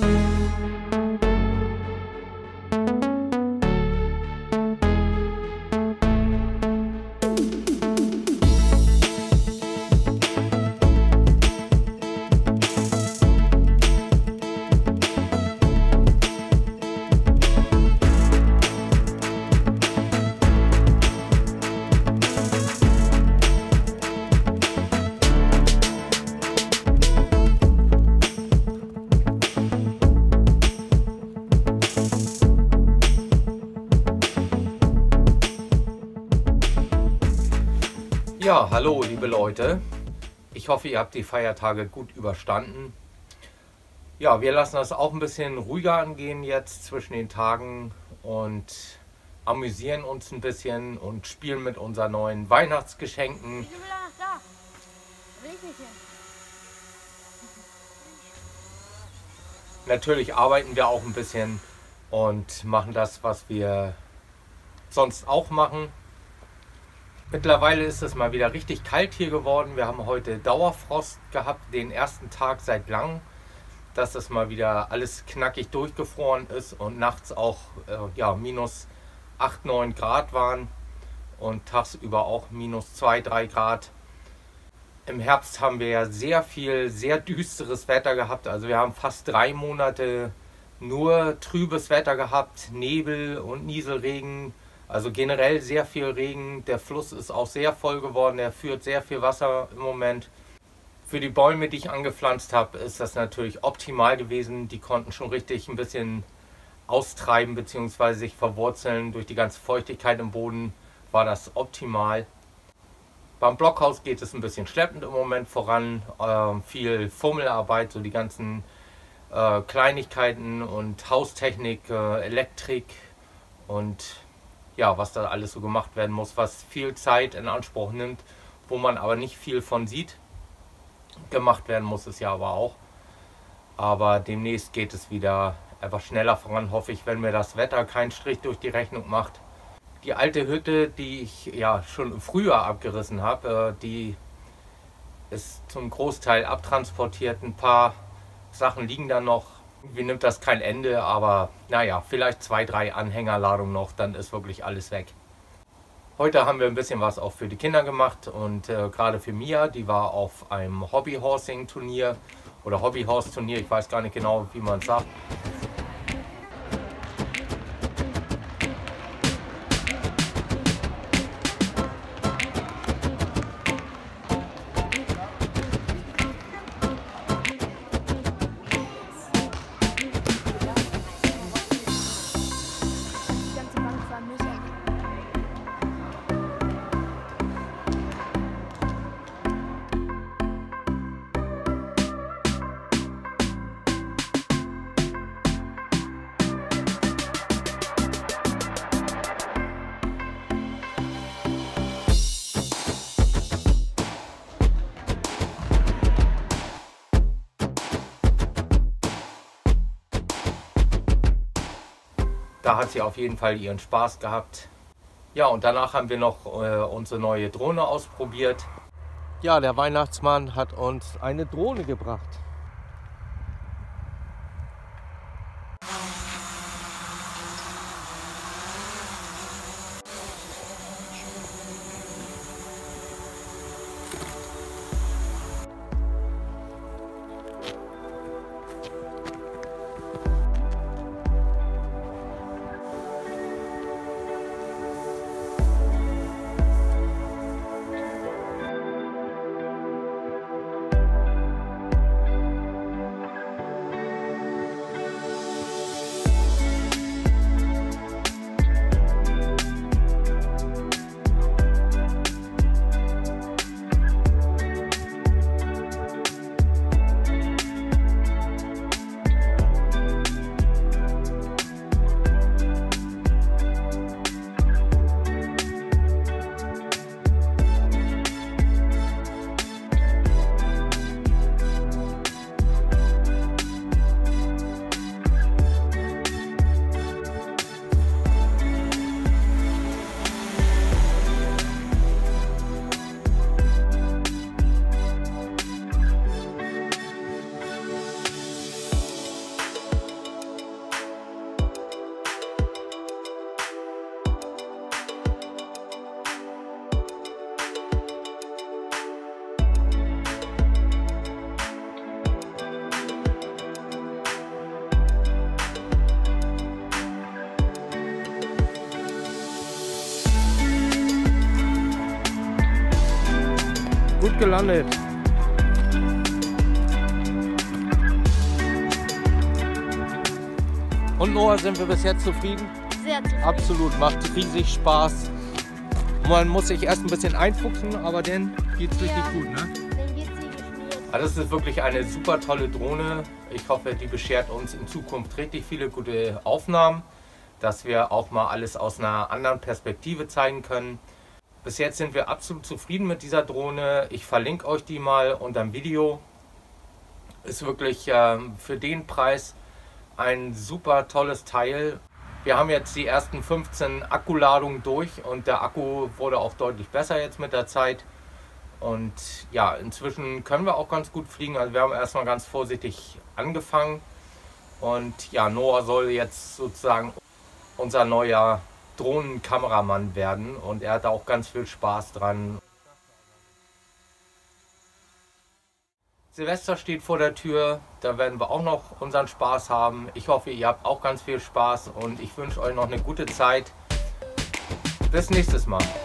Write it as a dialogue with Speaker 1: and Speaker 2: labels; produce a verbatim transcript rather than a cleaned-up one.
Speaker 1: Ja, hallo liebe Leute, ich hoffe ihr habt die Feiertage gut überstanden. Ja, wir lassen das auch ein bisschen ruhiger angehen jetzt zwischen den Tagen und amüsieren uns ein bisschen und spielen mit unseren neuen Weihnachtsgeschenken. Natürlich arbeiten wir auch ein bisschen und machen das, was wir sonst auch machen. Mittlerweile ist es mal wieder richtig kalt hier geworden. Wir haben heute Dauerfrost gehabt, den ersten Tag seit langem, dass es mal wieder alles knackig durchgefroren ist und nachts auch äh, ja, minus acht, neun Grad waren und tagsüber auch minus zwei, drei Grad. Im Herbst haben wir ja sehr viel, sehr düsteres Wetter gehabt. Also wir haben fast drei Monate nur trübes Wetter gehabt, Nebel und Nieselregen. Also generell sehr viel Regen, der Fluss ist auch sehr voll geworden, er führt sehr viel Wasser im Moment. Für die Bäume, die ich angepflanzt habe, ist das natürlich optimal gewesen. Die konnten schon richtig ein bisschen austreiben bzw. sich verwurzeln. Durch die ganze Feuchtigkeit im Boden war das optimal. Beim Blockhaus geht es ein bisschen schleppend im Moment voran. Äh, viel Fummelarbeit, so die ganzen äh, Kleinigkeiten und Haustechnik, äh, Elektrik und ja, was da alles so gemacht werden muss, was viel Zeit in Anspruch nimmt, wo man aber nicht viel von sieht. Gemacht werden muss es ja aber auch. Aber demnächst geht es wieder etwas schneller voran, hoffe ich, wenn mir das Wetter keinen Strich durch die Rechnung macht. Die alte Hütte, die ich ja schon im Frühjahr abgerissen habe, die ist zum Großteil abtransportiert. Ein paar Sachen liegen da noch. Wie nimmt das kein Ende, aber naja, vielleicht zwei, drei Anhängerladungen noch, dann ist wirklich alles weg. Heute haben wir ein bisschen was auch für die Kinder gemacht und äh, gerade für Mia, die war auf einem Hobbyhorsing-Turnier oder Hobbyhorse-Turnier, ich weiß gar nicht genau, wie man es sagt. Da hat sie auf jeden Fall ihren Spaß gehabt. Ja, und danach haben wir noch äh, unsere neue Drohne ausprobiert. Ja, der Weihnachtsmann hat uns eine Drohne gebracht. gelandet. Und Noah, sind wir bis jetzt zufrieden?
Speaker 2: Sehr zufrieden.
Speaker 1: Absolut, macht riesig Spaß. Man muss sich erst ein bisschen einfuchsen, aber dann geht es richtig
Speaker 2: Ja.
Speaker 1: gut, ne?
Speaker 2: Dann geht's wie geschmiert.
Speaker 1: Also das ist wirklich eine super tolle Drohne. Ich hoffe, die beschert uns in Zukunft richtig viele gute Aufnahmen, dass wir auch mal alles aus einer anderen Perspektive zeigen können. Bis jetzt sind wir absolut zufrieden mit dieser Drohne. Ich verlinke euch die mal unter dem Video. Ist wirklich ähm, für den Preis ein super tolles Teil. Wir haben jetzt die ersten fünfzehn Akkuladungen durch und der Akku wurde auch deutlich besser jetzt mit der Zeit. Und ja, inzwischen können wir auch ganz gut fliegen. Also wir haben erstmal ganz vorsichtig angefangen. Und ja, Noah soll jetzt sozusagen unser neuer Drohnenkameramann werden. Und er hat auch ganz viel Spaß dran. Silvester steht vor der Tür, da werden wir auch noch unseren Spaß haben. Ich hoffe, ihr habt auch ganz viel Spaß und ich wünsche euch noch eine gute Zeit. Bis nächstes Mal.